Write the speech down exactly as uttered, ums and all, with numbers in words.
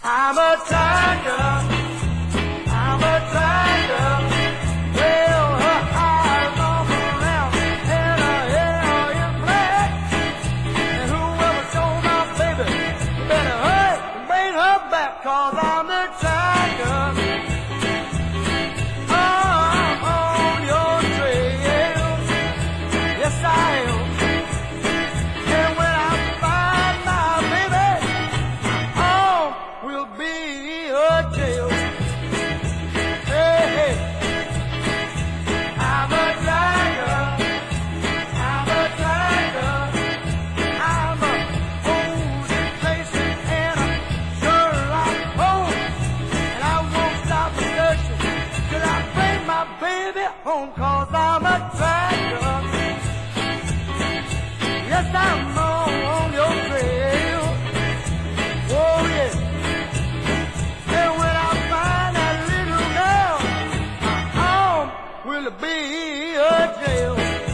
I'm a tiger. I'm a tiger. Well, her eyes on the round and her hair is black. And whoever stole my baby better hurry and bring her back, 'cause I'm the tiger. I'm on your trail. Yes, I am. And when I find my baby, home will be her jail. Hey, hey. I'm a tiger. I'm a tiger. I'm a holding places and a Sherlock Holmes. And I won't stop searching till I bring my baby home, 'cause I'm a tiger. Yes, I'm on your trail. Oh, yeah. And when I find that little girl, my home will be a jail.